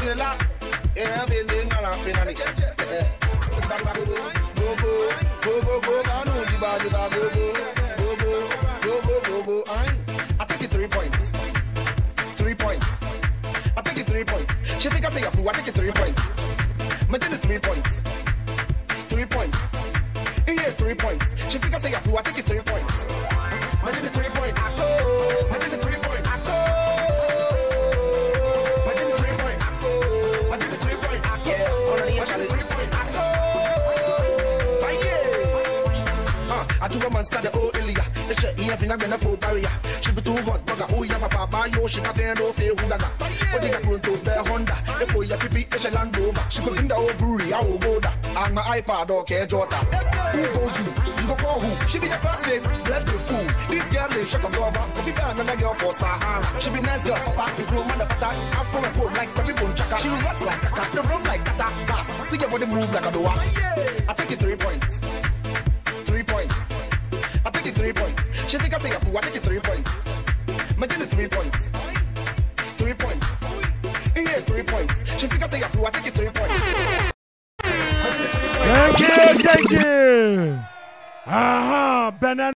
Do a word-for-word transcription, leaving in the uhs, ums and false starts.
Sila, yeah, been doing a lot of fun. Go, go, go, go, go, I know the body, go, go, go, go, go, go, go, I take it three points. Three points. I take it three points. She think I say a fool, I take it three points. Imagine three points. Three points. Yeah, three points. She think I say a fool, I take it three points. Imagine the three points. I go. Imagine the three points. I go. Imagine the three points. I go. Imagine the three points. I go. Imagine the three points. I go. I do a man sad the old Elia. The shit here thing I'm gonna full barrier. She be too hot, bugger. Oh yeah, my papa, yo, she got there no fail who gaga. But they got grown to the Honda. The boy ya pipi, the Land Rover. She could bring the old brewery, I will go there. And my iPad, okay, Jota. Who go you? You go for who? She be the classmate, bless the fool. This girl is shut us over. Could be another girl for Sahara. She be nice girl, papa, the groom, mother, pata. I'm from a cold like Fabby Bone Chaka. She rats like a cat, the run like a cat. See your body move like a door. I take it three points. Three points. I take it three points. She think I say a fool, I take it three points. Imagine the three points. Three points. Yeah, three points. She think I say a fool, I take it three points. Thank you, thank you. Aha, uh-huh, banana.